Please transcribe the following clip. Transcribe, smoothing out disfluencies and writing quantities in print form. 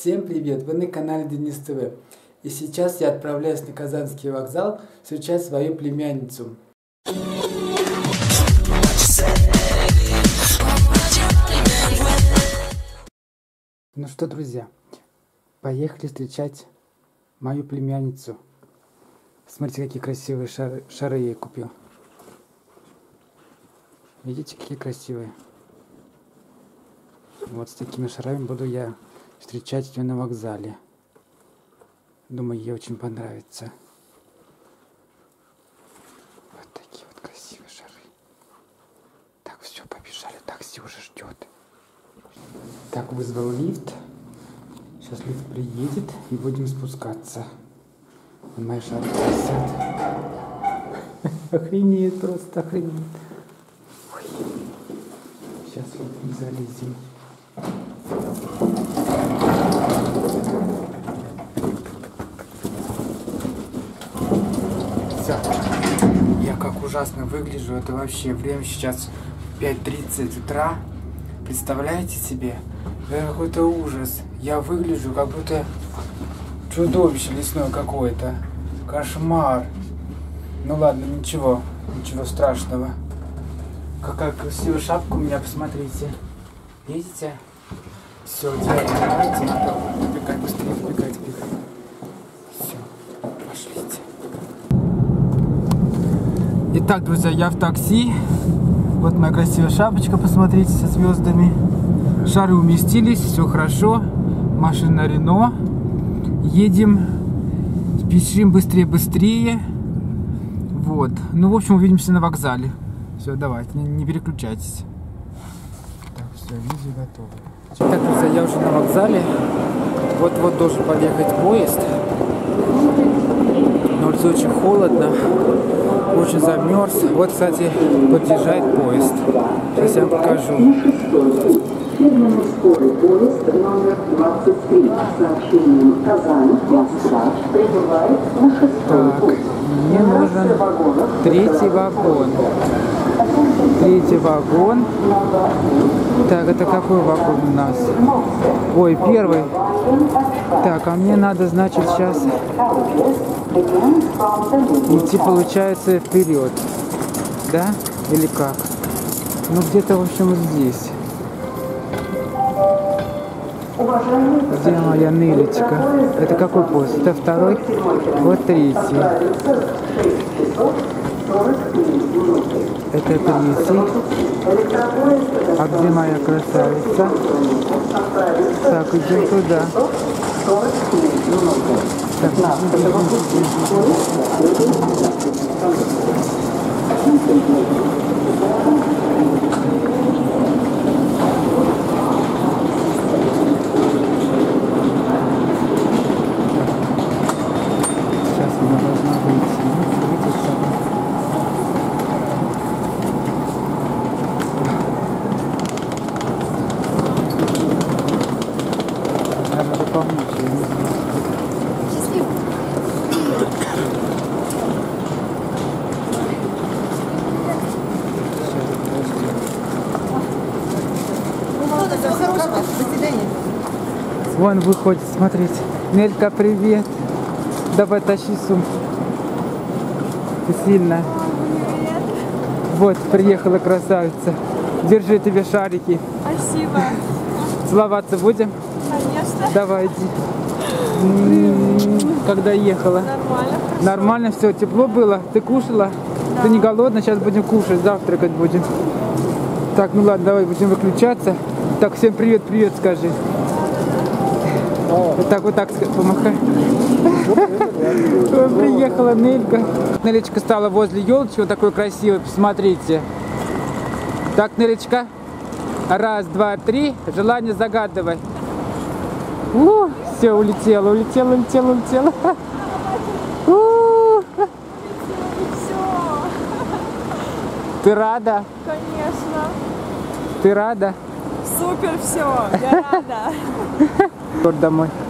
Всем привет! Вы на канале Денис ТВ. И сейчас я отправляюсь на Казанский вокзал встречать свою племянницу. Ну что, друзья, поехали встречать мою племянницу. Смотрите, какие красивые шары я ей купил. Видите, какие красивые? Вот с такими шарами буду я встречать ее на вокзале. Думаю, ей очень понравится. Вот такие вот красивые шары. Так, все, побежали. Такси уже ждет. Так, вызвал лифт. Сейчас лифт приедет и будем спускаться. Вон мои шары висят. Охренеть, просто охренеть. Ой. Сейчас вот залезем. Я как ужасно выгляжу, это вообще время сейчас 5:30 утра. Представляете себе? Это какой-то ужас. Я выгляжу как будто чудовище лесное какое-то. Кошмар. Ну ладно, ничего страшного. Какая красивая шапка у меня, посмотрите. Видите? Все, давайте, надо бегать быстрее, бегать. Все, пошлите. Итак, друзья, я в такси. Вот моя красивая шапочка, посмотрите, со звездами. Шары уместились, все хорошо. Машина Рено. Едем, спешим быстрее. Вот. Ну, в общем, увидимся на вокзале. Все, давайте, не переключайтесь. Так, все, видео готово. Так, друзья, я уже на вокзале. Вот должен подъехать поезд. На улице очень холодно. Очень замерз. Вот, кстати, подъезжает поезд. Сейчас я вам покажу. Скорый поезд номер 23 с сообщением Казань-Москва прибывает на 6-й поезд. Мне нужен третий вагон. Так, это какой вагон у нас? Ой, первый. Так, а мне надо, значит, сейчас идти, получается, вперед. Да? Или как? Ну, где-то, в общем, вот здесь. Где моя нылечка? Это какой поезд? Это второй? Вот третий. Это третий. А где моя красавица? Так, идем туда. Так, сейчас она должна выйти. Надо помочь, я не знаю. Вон выходит, смотрите. Нелька, привет. Давай тащи сумку. Ты сильная. Привет. Вот, приехала красавица. Держи тебе шарики. Спасибо. Целоваться будем? Конечно. Давай, иди. Когда ехала? Нормально. Нормально, все, тепло было. Ты кушала? Да. Ты не голодна? Сейчас будем кушать, завтракать будем. Так, ну ладно, давай будем выключаться. Так, всем привет скажи. Вот так помахай. Приехала Нелька. Нелечка стала возле елочки, вот такой красивой, посмотрите. Так, Нелечка. Раз, два, три. Желание загадывай. Все, улетела. Ты рада? Конечно. Ты рада? Супер, все. Я рада. Домой.